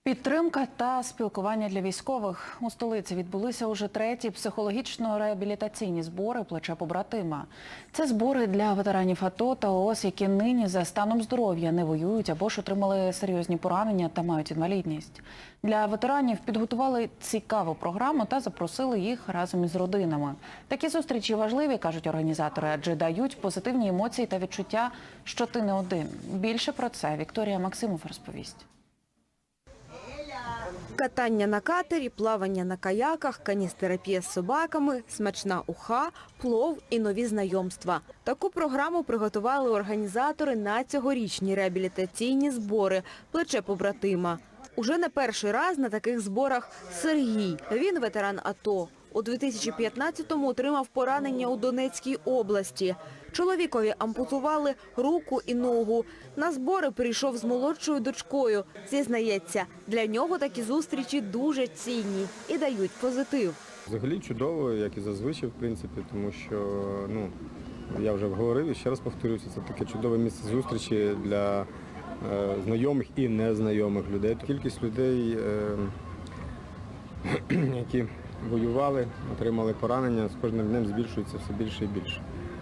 Підтримка та спілкування для військових. У столиці відбулися уже треті психологічно-реабілітаційні збори «Плече побратима». Це збори для ветеранів АТО та ООС, які нині за станом здоров'я не воюють або ж отримали серйозні поранення та мають інвалідність. Для ветеранів підготували цікаву програму та запросили їх разом із родинами. Такі зустрічі важливі, кажуть організатори, адже дають позитивні емоції та відчуття, що ти не один. Більше про це Вікторія Максимов розповість. Катання на катері, плавання на каяках, каністерапія з собаками, смачна уха, плов і нові знайомства. Таку програму приготували організатори на цьогорічні реабілітаційні збори «Плече побратима». Уже не перший раз на таких зборах Сергій. Він ветеран АТО. У 2015-му отримав поранення у Донецькій області. Чоловікові ампутували руку і ногу. На збори прийшов з молодшою дочкою. Зізнається, для нього такі зустрічі дуже цінні і дають позитив. Взагалі чудово, як і зазвичай, в принципі, тому що, я вже говорив і ще раз повторюся, це таке чудове місце зустрічі для знайомих і незнайомих людей. Кількість людей, які воювали, отримали поранення, з кожним днем збільшується все більше і більше.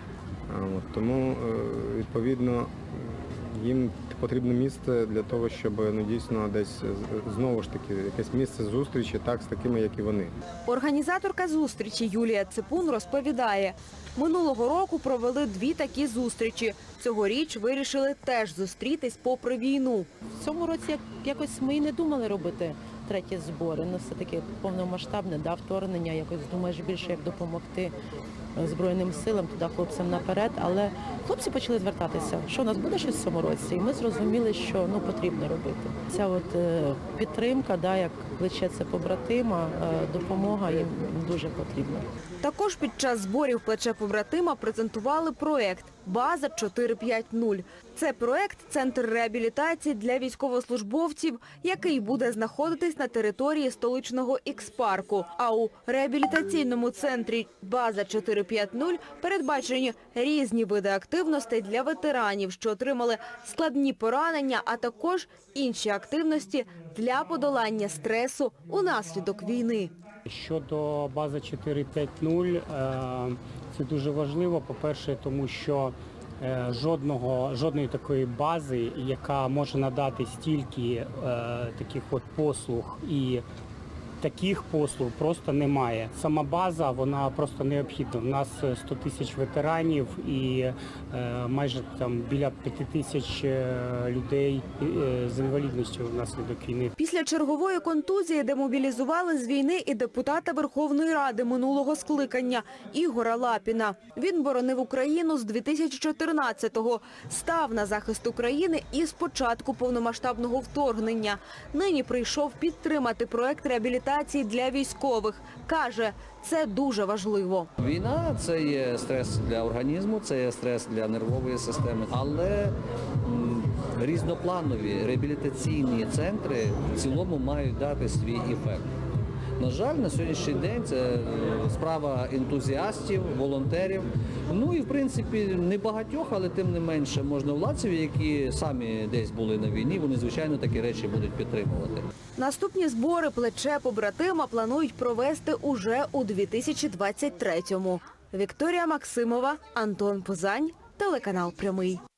Тому, відповідно, їм потрібне місце для того, щоб дійсно десь, знову ж таки, якесь місце зустрічі з такими, як і вони. Організаторка зустрічі Юлія Ципун розповідає, минулого року провели 2 такі зустрічі. Цьогоріч вирішили теж зустрітись попри війну. В цьому році якось ми і не думали робити треті збори. Все-таки повномасштабне вторгнення, якось думаєш більше, як допомогти Збройним силам, туди хлопцям наперед. Але хлопці почали звертатися, що у нас буде щось в цьому році. І ми зрозуміли, що потрібно робити. Ця підтримка, як плече це побратима, допомога їм дуже потрібна. Також під час зборів «Плече побратима» презентували проєкт «База 450». Це проєкт «Центр реабілітації для військовослужбовців», який буде знаходитись на території столичного Ікс-парку. А у реабілітаційному центрі «База 450» передбачені різні види активностей для ветеранів, що отримали складні поранення, а також інші активності для подолання стресу унаслідок війни. Щодо бази 450, це дуже важливо, по-перше, тому що жодної такої бази, яка може надати стільки таких послуг і таких послуг просто немає. Сама база, вона просто необхідна. У нас 100 тисяч ветеранів і майже біля 5 тисяч людей з інвалідністю внаслідок війни. Після чергової контузії демобілізували з війни і депутата Верховної Ради минулого скликання Ігоря Лапіна. Він боронив Україну з 2014-го, став на захист України і з початку повномасштабного вторгнення. Нині прийшов підтримати проект реабілітації для військових. Каже, це дуже важливо. Війна – це є стрес для організму, це є стрес для нервової системи, але різнопланові реабілітаційні центри в цілому мають дати свій ефект. На жаль, на сьогоднішній день це справа ентузіастів, волонтерів. І, в принципі, не багатьох, але тим не менше можновладців, які самі десь були на війні, вони, звичайно, такі речі будуть підтримувати. Наступні збори «Плече побратима» планують провести уже у 2023-му. Вікторія Максимова, Антон Позань, телеканал «Прямий».